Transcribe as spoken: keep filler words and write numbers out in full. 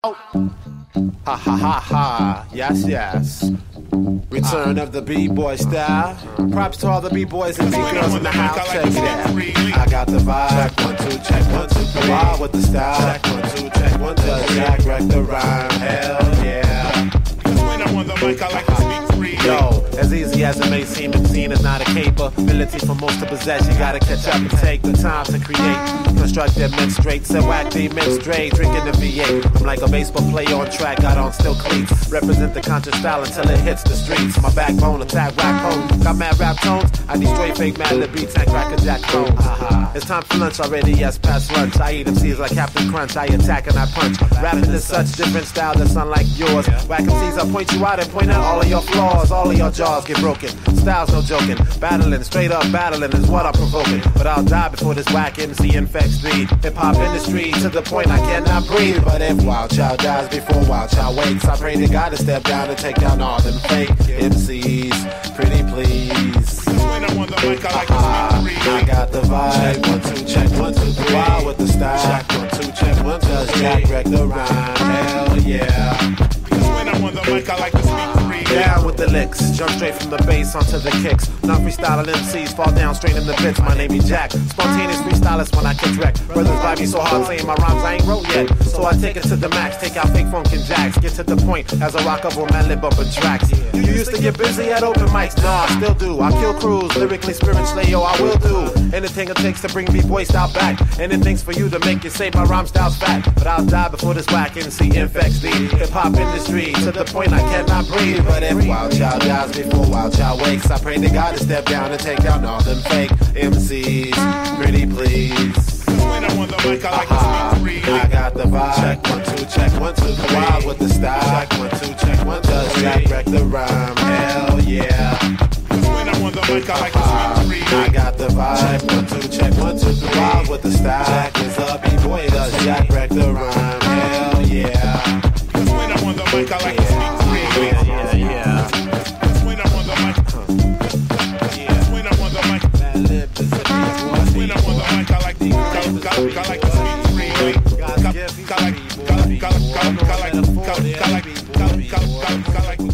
Ha ha ha ha, yes yes. Return of the B-boy style. Props to all the B-boys and B-girls in the house. Check it out. I got the vibe. One, two, check, one, two, three. Wild with the style. Check, one, two, check, one, two. Does Jack wreck the rhyme? Hell yeah. When I'm on the mic, I like to speak free. Yo, as easy as it may seem, it's seen as not a capability for most to possess. You gotta catch up and take the time to create. Construct their men straight, set whack the men straight. Drinking the V eight. I'm like a baseball player on track, got on still cleats. Represent the conscious style until it hits the streets. My backbone, attack rap home. Got mad rap tones, I destroy fake mad lib beats and crack a jack clones. Uh-huh. It's time for lunch already, yes, past lunch. I eat M Cs like Captain Crunch, I attack and I punch. Rapping is such different style that's unlike yours. Whack M Cs, I point you out and point out all of your flaws. All of your jaws get broken, style's no joking. Battling, straight up battling is what I'm provoking. But I'll die before this whack M C infects the hip-hop industry to the point I cannot breathe. But if Wild Child dies before Wild Child wakes, I pray to God to step down and take down all them fake M Cs. Pretty please. When I'm on the mic, I like to speak free. I got the vibe. Check, one, two, check, one, two, three. Wild with the style. Check, one, two, check, one, two. Does Jack wreck the rhyme? Hell yeah. When I'm on the mic, I like to speak free. Down with the licks, jump straight from the bass onto the kicks. Non freestyling M Cs fall down straight in the bits. My name is Jack, spontaneous freestylist when I catch wreck. Brothers vibe me so hard saying my rhymes I ain't wrote yet. So I take it to the max, take out fake funk and jacks. Get to the point as I rock up on my lip up and tracks. You used to get busy at open mics, nah, I still do. I kill crews, lyrically, spiritually, yo, I will do anything it takes to bring B-boy style back. Anything's for you to make you say my rhyme style's fat. But I'll die before this whack M C infects the hip-hop industry to the point I cannot breathe. But if Wild Child dies before Wild Child wakes, I pray to God to step down and take down all them fake M Cs. Pretty please. When I'm on the mic, I like to speak free. I got the vibe. Check one, two, check one, two, three. Wild with the style. Check one, two, check one, two. Does Jack wreck the rhyme? Hell yeah. When I'm on the mic, I like to speak free. I got the vibe. Check one, two, check one, two, three. Wild with the style. Jack is a B-boy. Does Jack wreck the rhyme? Hell yeah. When I'm on the mic, I like to speak free. Yeah, yeah. When I'm on the mic. Yeah. When I'm on the mic. When I'm on the mic, I like to I like I like to speak free. I like I like I like I like I like I like I like I like